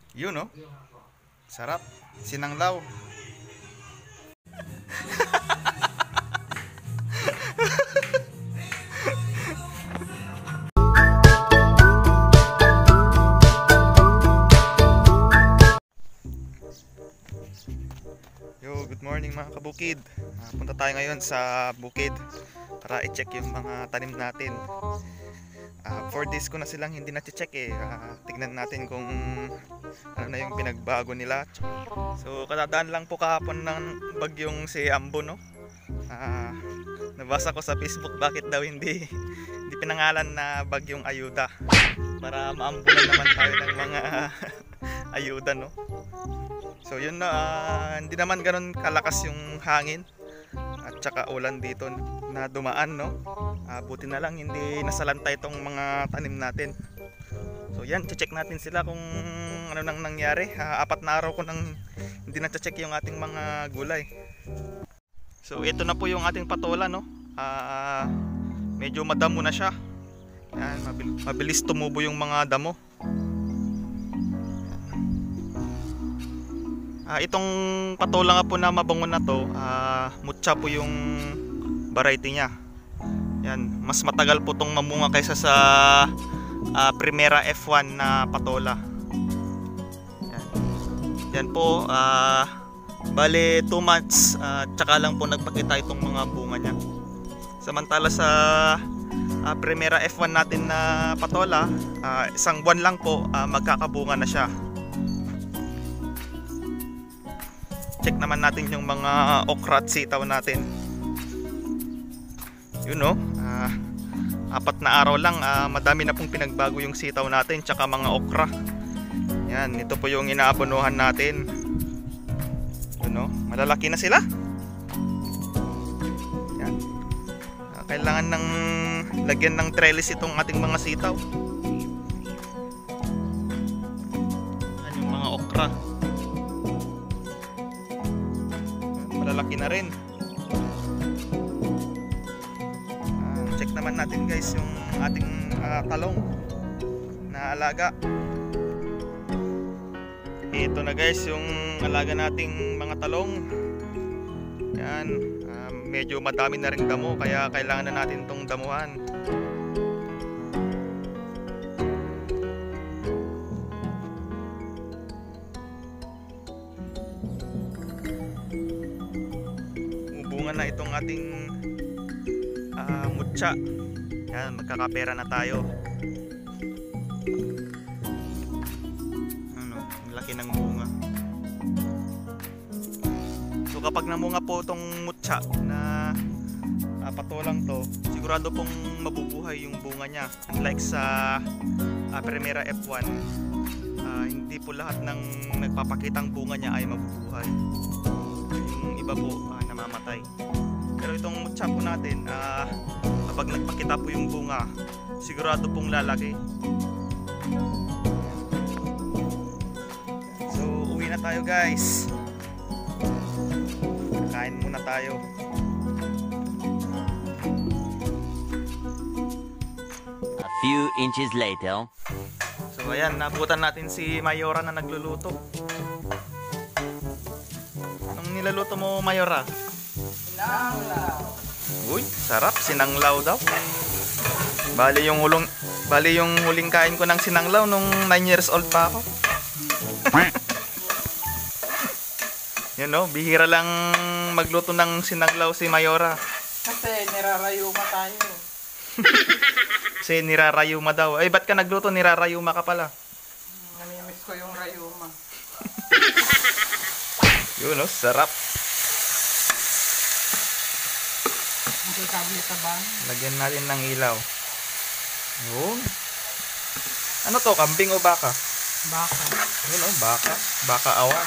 Yun, no? Sarap. Sinanglaw. Yo, good morning mga kabukid. Punta tayo ngayon sa bukid para i-check yung mga tanim natin. 4 days ko na silang hindi na-check eh. Tignan natin kung ano na yung pinagbago nila. So kadadaan lang po kahapon ng bagyong si Ambo, no? Nabasa ko sa Facebook bakit daw hindi pinangalan na bagyong ayuda para maambulan naman tayo ng mga ayuda, no? So yun na, hindi naman ganun kalakas yung hangin at saka ulan dito na dumaan, no? Buti na lang hindi nasalanta itong mga tanim natin. So yan, check natin sila kung ano nang nangyari. 4 na araw ko nang hindi na-check yung ating mga gulay. So ito na po yung ating patola, no? Medyo madamo na siya. Yan, mabilis tumubo yung mga damo. Itong patola nga po na mabango na to, mutya po yung variety niya. Yan, mas matagal po tong mamunga kaysa sa Primera F1 na patola. Yan, yan po, bale 2 months tsaka lang po nagpakita itong mga bunga niya. Samantala sa Primera F1 natin na patola, 1 buwan lang po magkakabunga na siya. Check naman natin yung mga okra at sitaw natin. Yun, no? 4 na araw lang, madami na pong pinagbago yung sitaw natin tsaka mga okra. Yan, ito po yung inaabonohan natin. Yun, no? Malalaki na sila. Yan. Kailangan ng lagyan ng trellis itong ating mga sitaw. Yan yung mga okra. Malalaki na rin. Check naman natin guys yung ating talong na alaga. Ito na guys yung alaga nating mga talong. Yan, medyo madami na rin damo kaya kailangan na natin itong damuhan. Bunga na itong ating mutya. Yan, magkakapera na tayo. Ano, laki ng bunga. So kapag namunga po itong mutya na patolang to, sigurado pong mabubuhay yung bunga niya. Unlike sa Primera F1, hindi po lahat ng nagpapakitang bunga niya ay mabubuhay. Yung iba po namamatay. Pero itong mutya po natin, kapag nagpakita po yung bunga, sigurado pong lalaki. So uwi na tayo guys. Kain muna tayo. A few inches later. So ayan, nabutan natin si Mayora na nagluluto. Anong niluluto mo, Mayora? Sinanglaw. Uy, sarap, sinanglaw daw. Bali yung huling kain ko ng sinanglaw nung 9 years old pa ako. Yun, no, bihira lang magluto ng sinanglaw si Mayora. Kasi nirarayuma tayo. Kasi nirarayuma daw. Ay, ba't ka nagluto? Nirarayuma ka pala. Namimiss ko yung rayuma. Yun, no, sarap. Ang sabi sa bang. Lagyan natin ng ilaw. Yun. Ano to, kambing o baka? Baka. Yun, no, baka. Baka awan.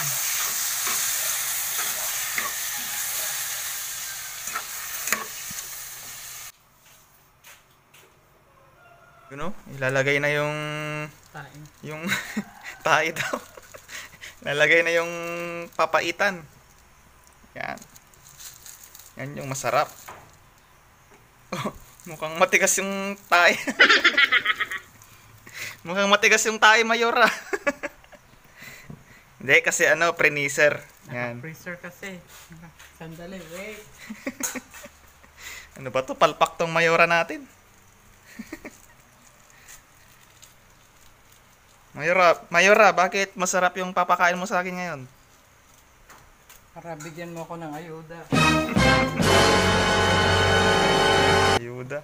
Yun, no, ilalagay na yung Tain. yung tae daw. Ilalagay na yung papaitan. Yan. Yan yung masarap. Oh, mukhang matigas yung tae. Mukhang matigas yung tae, Mayora. Hindi, kasi ano, pre-neezer. Yan. Naka-freezer kasi. Sandali, wait. Ano ba to? Palpak tong mayora natin. Mayora, bakit masarap yung papakain mo sa akin ngayon? Para bigyan mo ako ng ayuda. Ayuda.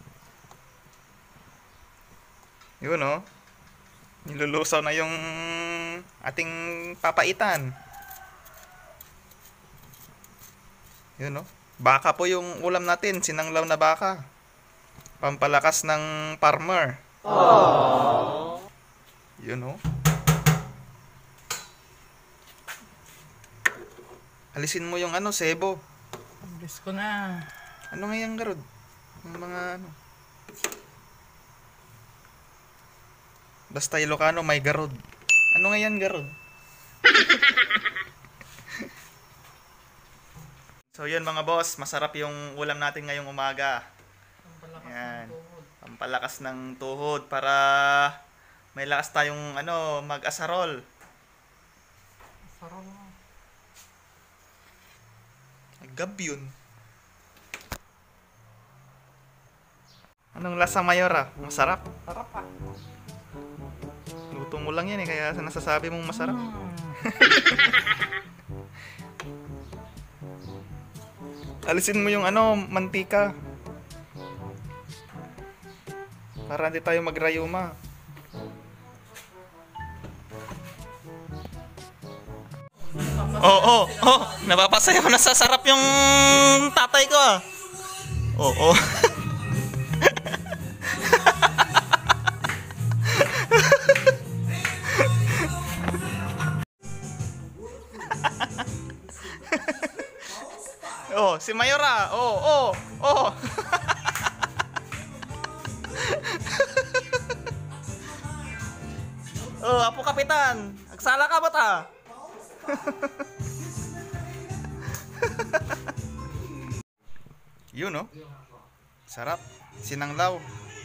Yun oh. Nilulusaw na yung ating papaitan. Yun oh. Baka po yung ulam natin, sinanglaw na baka. Pampalakas ng farmer. Aww. Yun oh. Alisin mo yung ano, sebo. Bilis ko na. Ano nga yung garod? Yung mga ano. Basta Ilocano may garod. Ano nga yan garod? So yun mga boss, masarap yung ulam natin ngayong umaga. Yan. Pampalakas ng tuhod para may lakas tayong ano, mag-asarol. Sarap mo. Gab yun. Anong lasa mayora? Masarap? Sarap ah. Luto mo lang yan eh, kaya nasasabi mong masarap. Alisin mo yung ano, mantika. Para hindi tayo magrayuma. Oo, napapasaya ko na sa sarap yung tatay ko ah. Oo. Oh, si Mayora. Oh. Oh, Apo Kapitan. Agsala ka ba ta? Yun no? Sarap. Sinanglaw.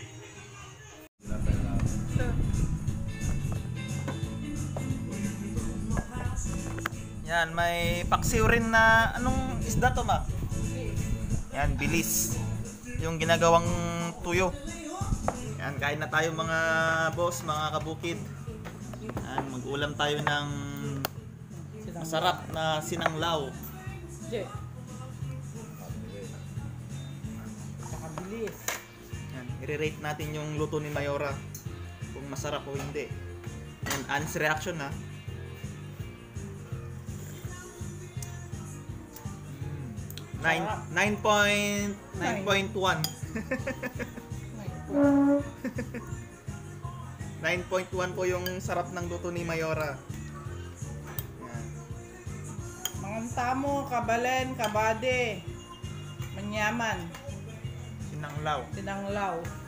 Yan, may paksiw rin na anong isda to ma? Yan, bilis. Yung ginagawang tuyo. Yan, kain na tayo mga boss, mga kabukid. Yan, mag-ulam tayo ng masarap na sinanglaw. Je. Nakabilis. Yan, i-rate natin yung luto ni Mayora. Kung masarap o hindi. Yan, honest reaction ha. 9.1. 9.1 po yung sarap ng luto ni Mayora. Yan. Manganta mo, kabalen, kabade. Manyaman. Sinanglaw. Sinanglaw.